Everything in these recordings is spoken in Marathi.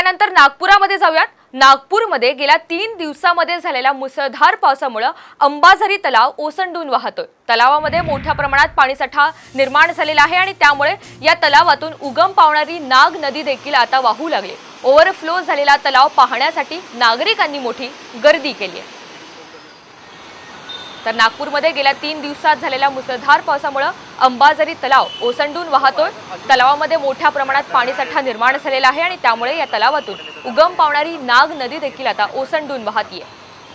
त्यानंतर नागपुरामध्ये जाऊयात। नागपूरमध्ये गेल्या 3 दिवसांमध्ये झालेल्या मुसळधार पावसामुळे अंबाझरी तलाव ओसंडून वाहतोय। तलावामध्ये मोठ्या प्रमाणात पाणीसाठा निर्माण झालेला आहे आणि त्यामुळे या तलावातून उगम पावणारी नाग नदी देखील आता वाहू लागली। ओव्हरफ्लो झालेला तलाव पाहण्यासाठी नागरिकांनी मोठी गर्दी केली आहे। तर नागपूरमध्ये गेल्या 3 दिवसात झालेल्या मुसळधार पावसामुळे अंबाझरी तलाव ओसंडून वाहतोय। तलावामध्ये मोठ्या प्रमाणात पाणीसाठा निर्माण झालेला आहे आणि त्यामुळे या तलावातून उगम पावणारी नाग नदी देखील आता ओसंडून वाहतीये।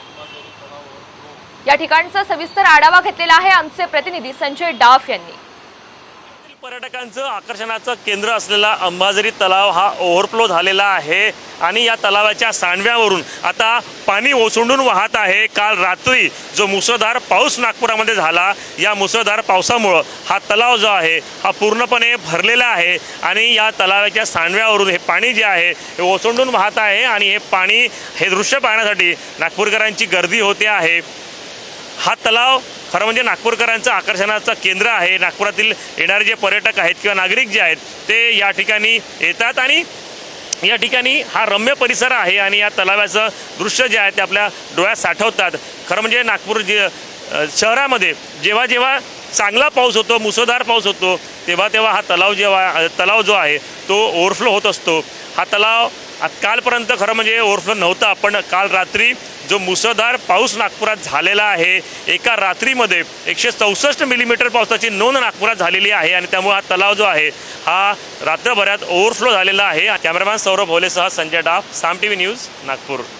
या ठिकाणचा सविस्तर आढावा घेतलेला आहे आमचे प्रतिनिधी संजय डाफ यांनी। पर्यटकांचं आकर्षणाचं केंद्र असलेला अंबाझरी तलाव हा ओव्हरफ्लो झालेला आहे आणि या तलावाच्या सांडव्यावरून आता पाणी ओसंडून वाहत आहे। काल रात्री जो मुसळधार पाऊस नागपुरामध्ये झाला, या मुसळधार पावसामुळे हा तलाव जो आहे हा पूर्णपणे भरलेला आहे आणि या तलावाच्या सांडव्यावरून हे पाणी जे आहे हे ओसंडून वाहत आहे आणि हे दृश्य पाहण्यासाठी नागपूरकरांची गर्दी होते आहे। हा तलाव खरं म्हणजे नागपूरकरांचं आकर्षणाचं केंद्र आहे। नागपुरातील येणारे जे पर्यटक आहेत किंवा नागरिक जे आहेत ते या ठिकाणी येतात आणि या ठिकाणी हा रम्य परिसर आहे आणि या तलावाचं दृश्य जे आहे ते आपल्या डोळ्यात साठवतात। खरं म्हणजे नागपूर शहरामध्ये जेव्हा जेव्हा चांगला पाऊस होतो, मुसळधार पाऊस होतो, तेव्हा हा तलाव जो आहे तो ओव्हरफ्लो होत असतो। हा तलाव कालपर्यंत खरं म्हणजे ओव्हरफ्लो नव्हता, पण काल रात्री जो मुसळधार पाऊस नागपुरात झालेला आहे, एका रात्रीमध्ये 164 मिलीमीटर पावसाची नोंद नागपुरात झालेली आहे आणि त्यामुळे हा तलाव जो आहे हा रात्रभरात ओव्हरफ्लो झालेला आहे। कॅमेरामॅन सौरभ भोलेसह संजय डाफ, साम टीव्ही न्यूज, नागपूर।